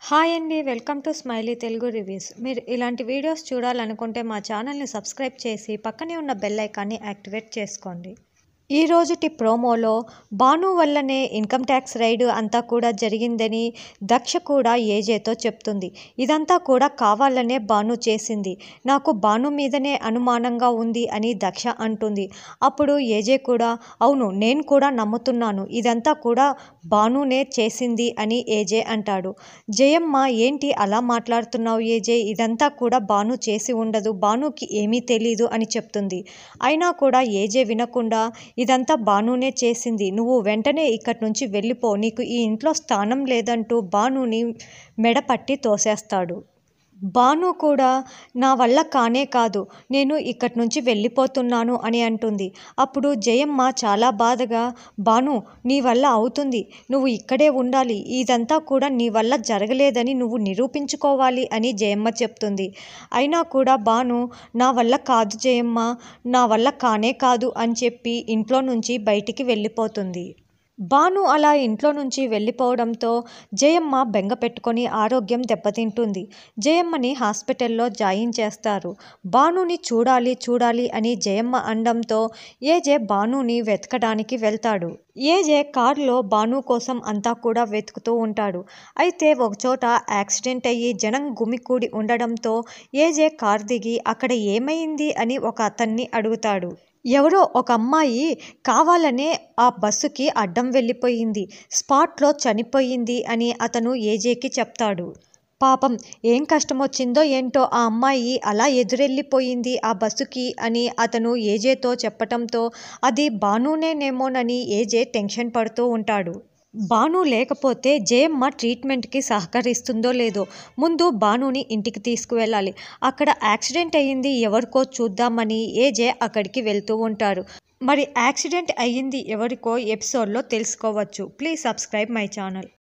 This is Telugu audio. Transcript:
హాయ్ అండి, welcome to smiley Telugu reviews. మీరు ఇలాంటి వీడియోస్ చూడాలనుకుంటే మా ఛానల్ని సబ్స్క్రైబ్ చేసి పక్కనే ఉన్న బెల్ ఐకాన్ని యాక్టివేట్ చేసుకోండి. ఈ రోజుటి ప్రోమోలో భాను వల్లనే ఇన్కమ్ ట్యాక్స్ రైడ్ అంతా కూడా జరిగిందని దక్ష కూడా ఏజేతో చెప్తుంది. ఇదంతా కూడా కావాలనే భాను చేసింది, నాకు భాను మీదనే అనుమానంగా ఉంది అని దక్ష అంటుంది. అప్పుడు ఏజే కూడా అవును, నేను కూడా నమ్ముతున్నాను, ఇదంతా కూడా భానునే చేసింది అని ఏజే అంటాడు. జయమ్మ ఏంటి అలా మాట్లాడుతున్నావు ఏజే, ఇదంతా కూడా భాను చేసి ఉండదు, భానుకి ఏమీ తెలీదు అని చెప్తుంది. అయినా కూడా ఏజే వినకుండా ఇదంతా భానునే చేసింది, నువ్వు వెంటనే ఇక్కడి నుంచి వెళ్ళిపో, నీకు ఈ ఇంట్లో స్థానం లేదంటూ భానుని మెడపట్టి తోసేస్తాడు. భాను కూడా నా వల్ల కానే కాదు, నేను ఇక్కడి నుంచి వెళ్ళిపోతున్నాను అని అంటుంది. అప్పుడు జయమ్మ చాలా బాధగా భాను నీ వల్ల అవుతుంది, నువ్వు ఇక్కడే ఉండాలి, ఇదంతా కూడా నీ వల్ల జరగలేదని నువ్వు నిరూపించుకోవాలి అని జయమ్మ చెప్తుంది. అయినా కూడా భాను నా వల్ల కాదు జయమ్మ, నా వల్ల కానే కాదు అని చెప్పి ఇంట్లో నుంచి బయటికి వెళ్ళిపోతుంది. భాను అలా ఇంట్లో నుంచి వెళ్ళిపోవడంతో జయమ్మ బెంగ పెట్టుకొని ఆరోగ్యం దెబ్బతింటుంది. జయమ్మని హాస్పిటల్లో జాయిన్ చేస్తారు. భానుని చూడాలి చూడాలి అని జయమ్మ అనడంతో ఏజే భానుని వెతకడానికి వెళ్తాడు. ఏజే కారులో భాను కోసం అంతా కూడా వెతుకుతూ ఉంటాడు. అయితే ఒకచోట యాక్సిడెంట్ అయ్యి జనం గుమికూడి ఉండడంతో ఏజే కారు దిగి అక్కడ ఏమైంది అని ఒక అతన్ని అడుగుతాడు. ఎవరో ఒక అమ్మాయి కావాలనే ఆ బస్సుకి అడ్డం వెళ్ళిపోయింది, స్పాట్లో చనిపోయింది అని అతను ఏజేకి చెప్తాడు. పాపం ఏం కష్టం వచ్చిందో ఏంటో ఆ అమ్మాయి అలా ఎదురెళ్ళిపోయింది ఆ బస్సుకి అని అతను ఏజేతో చెప్పటంతో అది భానునేనేమోనని ఏజే టెన్షన్ పడుతూ ఉంటాడు. భాను లేకపోతే జయమ్మ ట్రీట్మెంట్కి సహకరిస్తుందో లేదో, ముందు భానుని ఇంటికి తీసుకువెళ్ళాలి, అక్కడ యాక్సిడెంట్ అయ్యింది ఎవరికో చూద్దామని ఏజే అక్కడికి వెళ్తూ ఉంటారు. మరి యాక్సిడెంట్ అయ్యింది ఎవరికో ఎపిసోడ్లో తెలుసుకోవచ్చు. Please subscribe my channel.